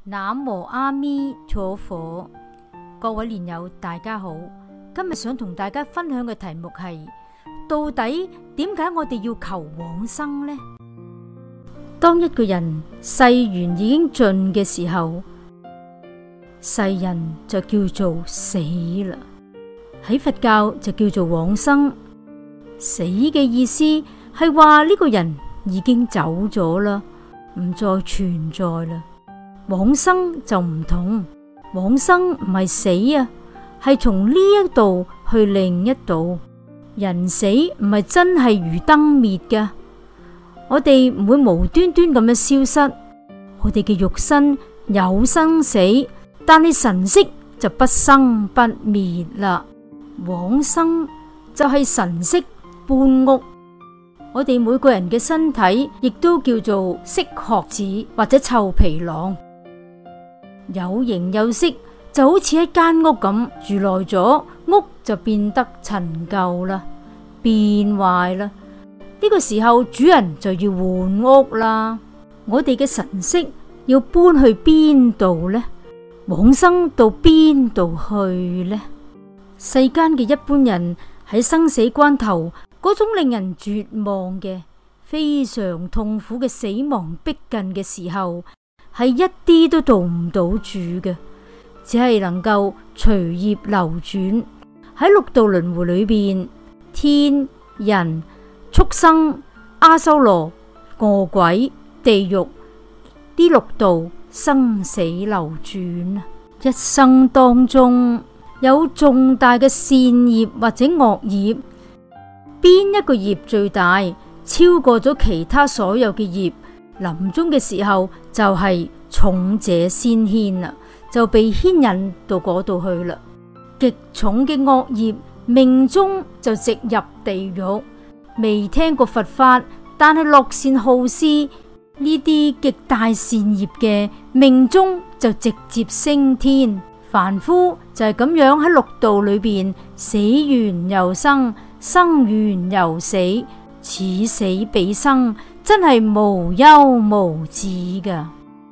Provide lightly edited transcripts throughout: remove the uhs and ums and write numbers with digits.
南無阿彌陀佛，各位蓮友大家好，今日想同大家分享嘅題目係：到底點解我哋要求往生呢？當一個人世緣已經盡嘅時候，世人就叫做死啦。喺佛教就叫做往生。死嘅意思係話呢個人已經走咗啦，唔再存在啦。往生就唔同，往生唔係死啊，係從呢一度去另一度。人死唔係真係如燈滅㗎，我哋唔會無端端咁樣消失。我哋嘅肉身有生死，但係神識就不生不滅啦。往生就係神識搬屋。我哋每個人嘅身體亦都叫做識殼子或者臭皮囊，有形有色，就好似一間屋咁，住耐咗，屋就變得陳舊啦，變壞啦。呢個時候主人就要換屋啦。我哋嘅神識要搬去邊度呢？往生到邊度去呢？世間嘅一般人喺生死關頭，嗰種令人絕望嘅、非常痛苦嘅死亡逼近嘅時候，係一啲都做唔到主嘅，只係能夠隨業流轉喺六道輪迴裏邊，天、人、畜生、阿修羅、餓鬼、地獄呢六道生死流轉。一生當中有重大嘅善業或者惡業，邊一個業最大，超過咗其他所有嘅業，臨終嘅時候就係重者先牽啦，就被牽引到嗰度去啦。極重嘅惡業，命中就直入地獄。未聽過佛法，但係樂善好施呢啲極大善業嘅，命中就直接升天。凡夫就係咁樣喺六道裏邊死完又生，生完又死，此死彼生，真係無休無止噶。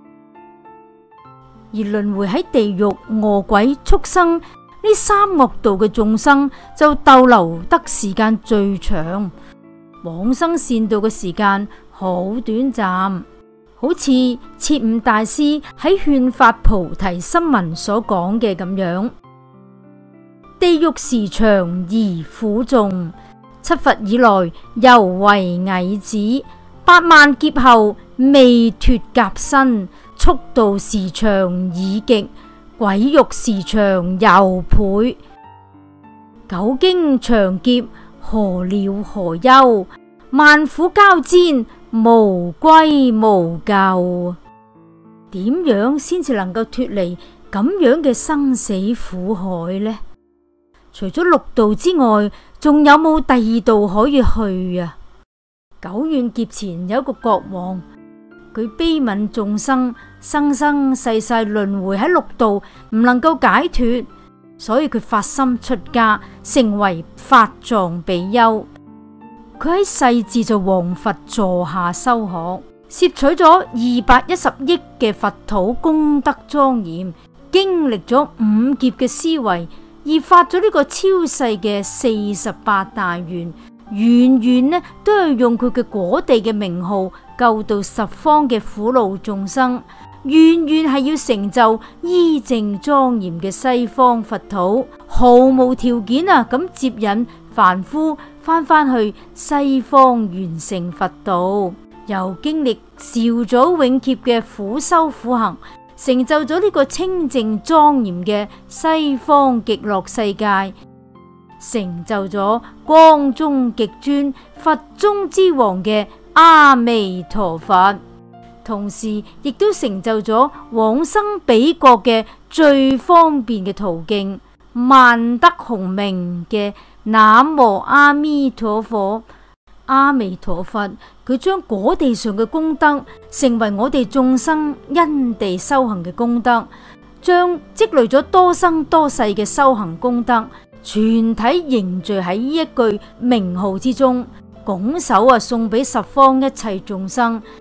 而輪迴喺地獄、餓鬼、畜生呢三惡道嘅眾生，就逗留得時間最長，往生善道嘅時間好短暫。好似徹悟大師喺勸發菩提心文所講嘅咁樣：地獄時長而苦重，七佛以來猶為蟻子，8萬劫後未脫甲身，速度時長已極，鬼獄時長猶倍。久經長劫，何了何憂？萬苦交煎，無歸無救。點樣先至能夠脫離咁樣嘅生死苦海呢？除咗六道之外，仲有冇第二道可以去啊？久遠劫前有一個國王，佢悲憫眾生，生生世世輪迴喺六道，唔能夠解脫，所以佢發心出家，成為法藏比丘。佢喺世至就王佛座下修學，攝取咗210億嘅佛土功德莊嚴，經歷咗5劫嘅思維，而發咗呢個超世嘅48大願，願願呢都係用佢嘅果地嘅名號救度十方嘅苦惱眾生，願願係要成就依正莊嚴嘅西方佛土，毫無條件啊咁接引凡夫翻去西方完成佛道，又經歷兆祖永劫嘅苦修苦行，成就咗呢個清淨莊嚴嘅西方極樂世界，成就咗光中極尊佛中之王嘅阿彌陀佛，同時亦都成就咗往生彼國嘅最方便嘅途徑，萬德洪名嘅南無阿彌陀佛。阿彌陀佛，佢將果地上嘅功德成為我哋眾生因地修行嘅功德，將積累咗多生多世嘅修行功德，全體凝聚喺呢一句名號之中，拱手送俾十方一切眾生，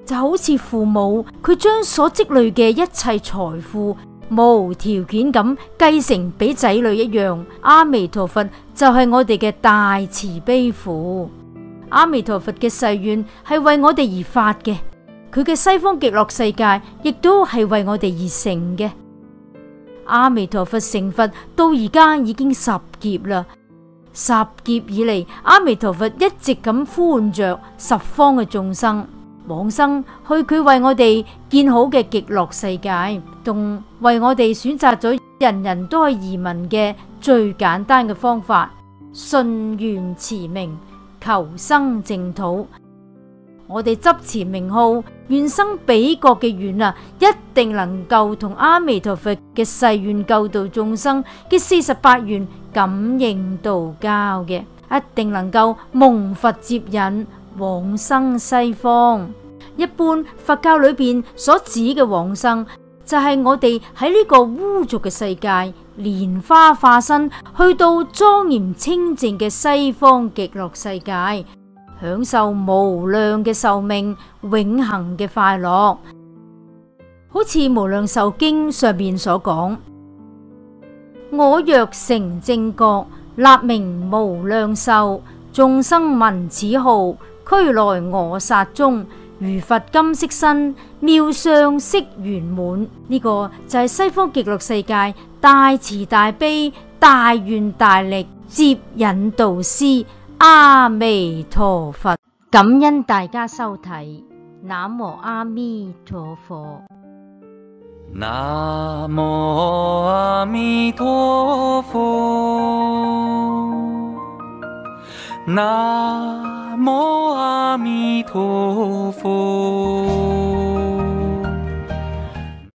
就好似父母，佢將所積累嘅一切財富無條件咁繼承俾仔女一樣。阿彌陀佛就係我哋嘅大慈悲父。阿彌陀佛嘅誓願係為我哋而發嘅，佢嘅西方極樂世界亦都係為我哋而成嘅。阿彌陀佛成佛到而家已經10劫啦。10劫以嚟，阿彌陀佛一直咁呼喚着十方嘅眾生往生去佢為我哋建好嘅極樂世界，仲為我哋選擇咗人人都係移民嘅最簡單嘅方法，順緣持名，求生淨土。我哋執持名號，願生彼國嘅願啊，一定能夠同阿彌陀佛嘅誓願救度眾生嘅48願感應道交嘅，一定能夠蒙佛接引往生西方。一般佛教裏邊所指嘅往生，就係我哋喺呢個污濁嘅世界蓮花化身，去到莊嚴清淨嘅西方極樂世界，享受無量嘅壽命，永恆嘅快樂。好似無量壽經上面所講，我若成正覺，立名無量壽，眾生聞此號，俱來我剎中，如佛金色身，妙相悉圓滿。呢個就係西方極樂世界大慈大悲、大願大力接引導師阿彌陀佛。感恩大家收睇，南無阿彌陀佛。 南無阿彌陀佛，南無阿彌陀佛。